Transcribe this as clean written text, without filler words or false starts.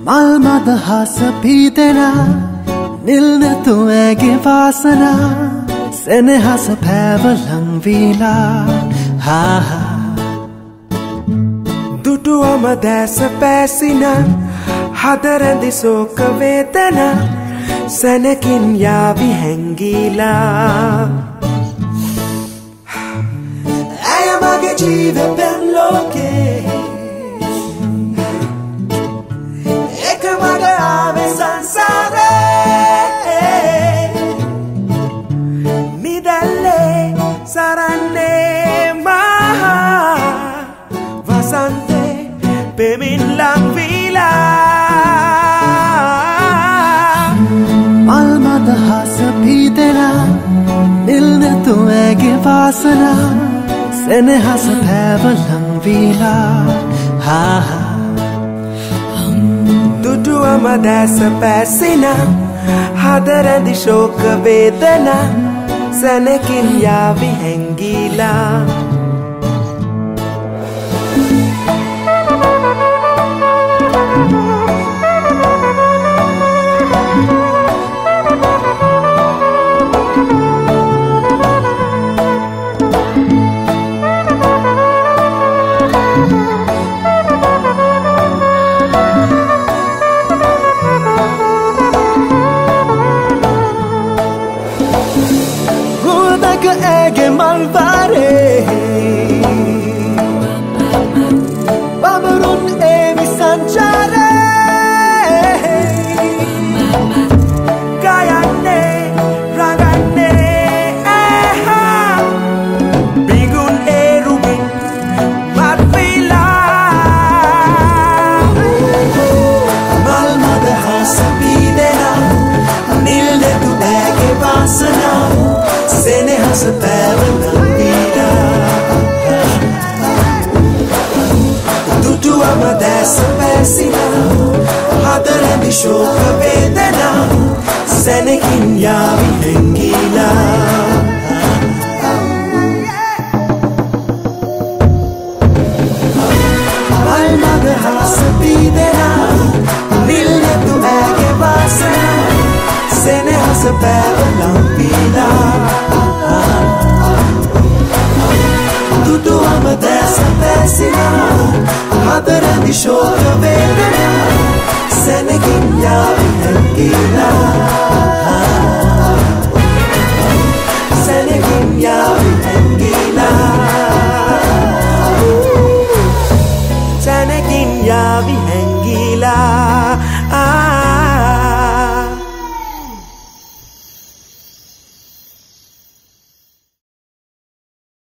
මල්මදහස පීතෙනා නිල්නැතු ඇගේ වාසනා සෙනෙහස පැවලං වීලා දුටුවම දැස පැසින හදරැදි සෝක වේදන සැනකින් යාවි හැංගීලා ඇය මගේ ජීවපෙන් ලෝකේ එක මග ආවේ සංසාරේ නිදැල්ලේ සරන්නේ මහා වසන්තේ පෙමින් ලං වීලා මල්මදහස පීතෙනා නිල්නැතු ඇගේ වාසනා සෙනෙහස පැවලං වීලා දුටුවම දැස පැසින හදරැදි ශෝක වේදන සැනකින් යාවි හැංගීලා ඇගේ මල්වාරේ බබරුන් ඒවි සංචාරේ ගයන්නේ රගන්නේ ඇහා බිගුන් ඒරුබින් මත්විලා මල්මදහස පීදෙනා නිල්නැතු ඇගේ වාසනා සෙනෙහස පැවලං වීලා දුටුවම දැස පැසිනා හදරැදි ශෝක වේදනා සැනකින් යාවි හැංගීලා මල්මදහස පීදෙනා නිල්නැතු ඇගේ වාසනා සෙනෙහස පැවලං වීලා දුටුවම දැස පැසිනා හදරැදි ශෝක වේදනා සැනකින් යාවි හැංගීලා